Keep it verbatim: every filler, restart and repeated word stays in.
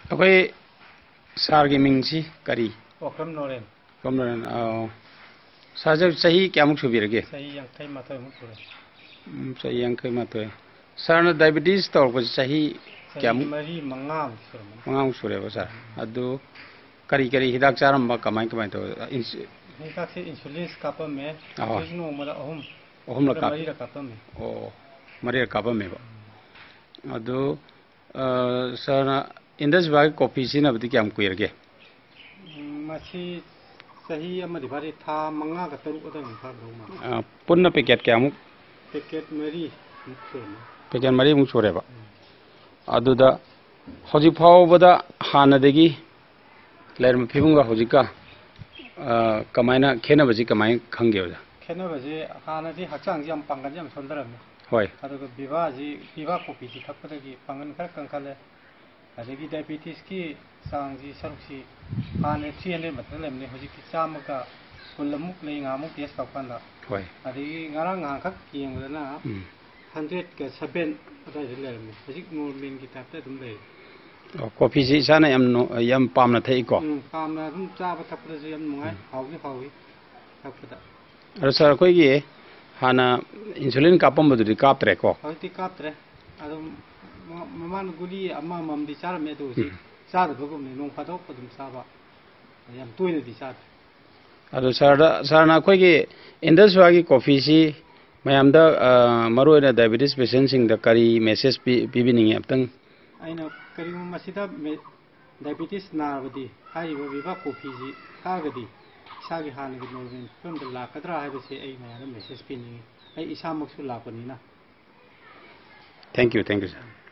Okay, Sargi Mingsi, Kari. Oh, from Noren. From Noren. Oh, Saja Sahi Kamuk Birge. Say young time at home. Say young Kamatoe. Sarna diabetes talk was Sahi Kam Marie Mangam. Mangam Sureva. Ado Kari Kari Hidak Saramba Kamai Kamato. Insulin Kappa me. Oh, no mother home. Home Maria Kappa me. Oh, Maria Kappa me. Ado Sarna. In this bag, coffee is in a bit of queer. Machi Sahi Amadivari Tha Manga Kataru. Puna picket cam. Picket Marie. Picket Marie Musureva. Aduda Hojipao Vada Hanadegi Lerm Pimunga Hojika Kamina Kenavazi Kamai Kangil. Kenavazi Hanadi Hachang Yam Pangajam Sundaram. Why? Bivazi Biva Kopi Tapagi Pangan Kankale. Adagi diabetes ki sangji saruksi hane three hundred mathalemne hojiki chamaka kulamuk lei ngamuk test tawpanda hoi adagi ngarang ngakak yengdana one hundred ka seven adai lerme hojik normal ki tapta dum lei oh coffee ji sana yam no yam pamna thai ko pamna dum chaba thapda je yam mungai haugi haugi thapda ar sir koi gi hana insulin kapam badu kap tre ko hoti kap tre adum Maman Guli, a mamma di Sarme, Sarah, non Padok, Saba. I am doing the Sat. Ado Sarda Sarna Quagi in this Wagi coffee, my am the Maru diabetes patients in the Kari message beginning of them. I know Karim Masida diabetes Narvadi, I will be back coffee, Kagadi, Sagi Han from the Lakadra, I will say a message spinning. I is Hamoxula. Thank you, thank you, sir.